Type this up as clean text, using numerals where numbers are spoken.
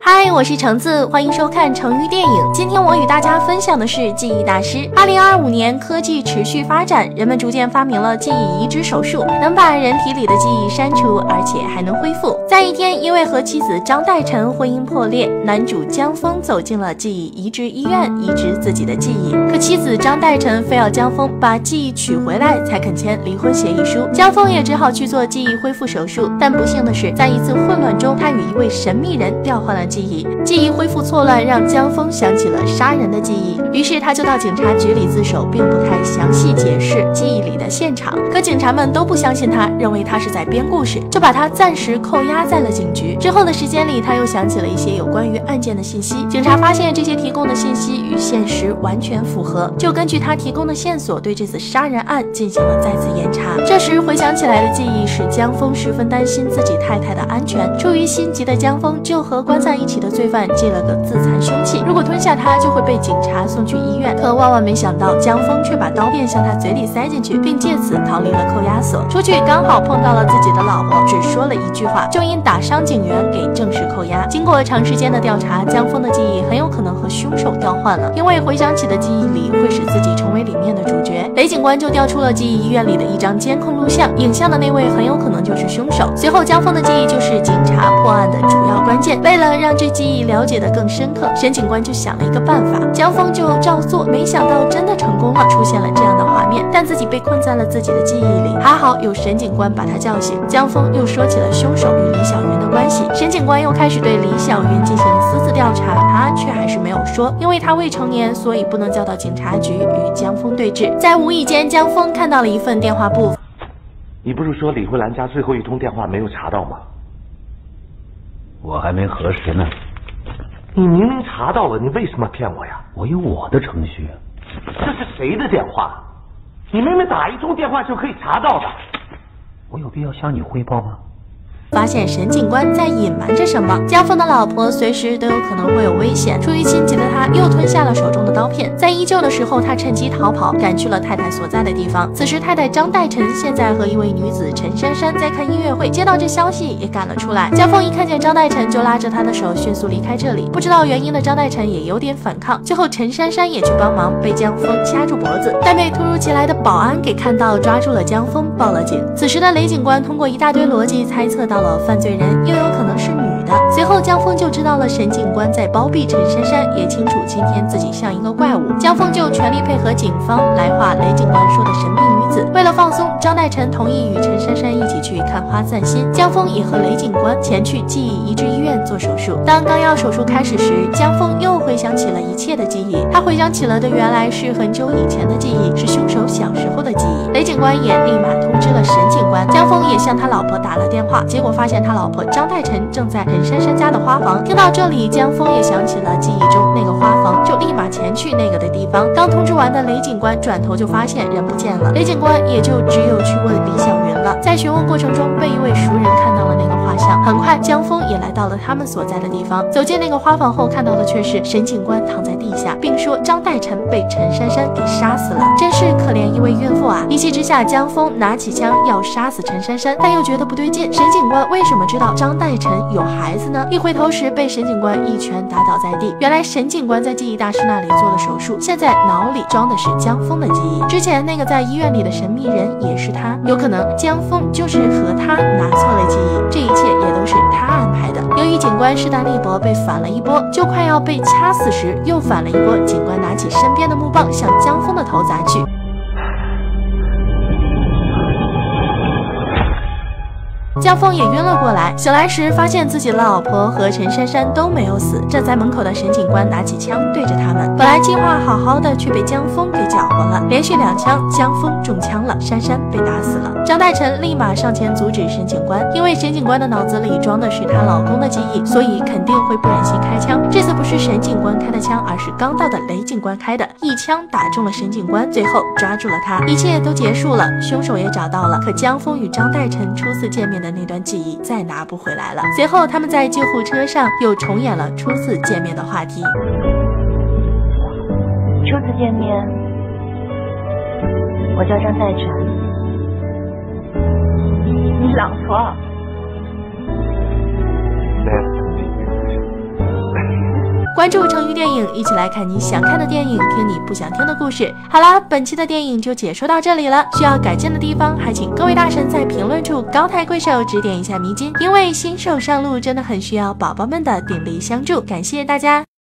嗨，我是橙子，欢迎收看成语电影。今天我与大家分享的是记忆大师。2025年，科技持续发展，人们逐渐发明了记忆移植手术，能把人体里的记忆删除，而且还能恢复。在一天，因为和妻子张代晨婚姻破裂，男主江峰走进了记忆移植医院，移植自己的记忆。可妻子张代晨非要江峰把记忆取回来，才肯签离婚协议书。江峰也只好去做记忆恢复手术，但不幸的是，在一次混乱中，他与一位神秘人调换了记忆恢复错乱，让江峰想起了杀人的记忆，于是他就到警察局里自首，并不太详细解释记忆里的现场。可警察们都不相信他，认为他是在编故事，就把他暂时扣押在了警局。之后的时间里，他又想起了一些有关于案件的信息，警察发现这些提供的信息与现实完全符合，就根据他提供的线索，对这次杀人案进行了再次严查。这时回想起来的记忆使江峰十分担心自己太太的安全，出于心急的江峰就和关在一起的罪犯借了个自残凶器，如果吞下它就会被警察送去医院。可万万没想到，江峰却把刀片向他嘴里塞进去，并借此逃离了扣押所。出去刚好碰到了自己的老婆，只说了一句话，就因打伤警员给正式扣押。经过长时间的调查，江峰的记忆很有可能和凶手调换了，因为回想起的记忆里会使自己成为里面的主角。雷警官就调出了记忆医院里的一张监控录像，影像的那位很有可能就是凶手。随后江峰的记忆就是警察破案的主要关键。为了让这记忆了解得更深刻，沈警官就想了一个办法，江峰就照做，没想到真的成功了，出现了这样的画面，但自己被困在了自己的记忆里。还好有沈警官把他叫醒，江峰又说起了凶手与李小云的关系。沈警官又开始对李小云进行私自调查，他却还是没有说，因为他未成年，所以不能叫到警察局与江峰对峙。在无意间，江峰看到了一份电话簿。 你不是说李慧兰家最后一通电话没有查到吗？ 我还没核实呢。 你明明查到了，你为什么骗我呀？ 我有我的程序。 这是谁的电话？你明明打一通电话就可以查到的。 我有必要向你汇报吗？ 发现沈警官在隐瞒着什么，江峰的老婆随时都有可能会有危险。出于心急的他，又吞下了手中的刀片。在依旧的时候，他趁机逃跑，赶去了太太所在的地方。此时，太太张代晨现在和一位女子陈珊珊在看音乐会，接到这消息也赶了出来。江峰一看见张代晨，就拉着她的手迅速离开这里。不知道原因的张代晨也有点反抗，最后陈珊珊也去帮忙，被江峰掐住脖子，但被突如其来的保安给看到，抓住了江峰，报了警。此时的雷警官通过一大堆逻辑猜测到了犯罪人又有可能是女的。随后江峰就知道了沈警官在包庇陈珊珊，也清楚今天自己像一个怪物。江峰就全力配合警方来画雷警官说的神秘女子。为了放松，张代晨同意与陈珊珊一起去看花散心，江峰也和雷警官前去记忆移植医院做手术。当刚要手术开始时，江峰又回想起了一切的记忆，他回想起了的原来是很久以前的记忆，是凶手小时候的记忆。雷警官也立马通知了沈警官，江峰也向他老婆打了电话，结果发现他老婆张代晨正在陈珊珊家的花房。听到这里，江峰也想起了记忆中那个花房，就立马前去那个的地方。刚通知完的雷警官转头就发现人不见了，雷警官也就只有去问李小云了。在询问过程中，被一位熟人看到了那个画像。很快，江峰也来到了他们所在的地方。走进那个花房后，看到的却是沈警官躺在地下，并说张代晨被陈珊珊给杀死了。真是可怜一位孕妇啊！一气之下，江峰拿起枪要杀死陈珊珊，但又觉得不对劲，沈警官为什么知道张代晨有孩子呢？一回头时，被沈警官一拳打倒在地。原来沈警官在记忆大师那里做了手术，现在脑里装的是江峰的记忆。之前那个在医院里的神秘人也是他，有可能江峰就是和他拿错了记忆，这一切也都是他安排的。由于警官势单力薄，被反了一波，就快要被掐死时，又反了一波。警官拿起身边的木棒向江峰的头砸去。江峰也晕了过来，醒来时发现自己的老婆和陈珊珊都没有死。站在门口的沈警官拿起枪对着他们，本来计划好好的，却被江峰给搅和了，连续2枪，江峰中枪了，珊珊被打死了。张代晨立马上前阻止沈警官，因为沈警官的脑子里装的是她老公的记忆，所以肯定会不忍心开枪。这次不是沈警官开的枪，而是刚到的雷警官开的，一枪打中了沈警官，最后抓住了他。一切都结束了，凶手也找到了，可江峰与张代晨初次见面的那段记忆再拿不回来了。随后他们在救护车上又重演了初次见面的话题。 初次见面，我叫张代晨。你老婆？ 没有。 关注成语电影，一起来看你想看的电影，听你不想听的故事。好啦，本期的电影就解说到这里了，需要改进的地方还请各位大神在评论处高抬贵手指点一下迷津，因为新手上路真的很需要宝宝们的鼎力相助，感谢大家。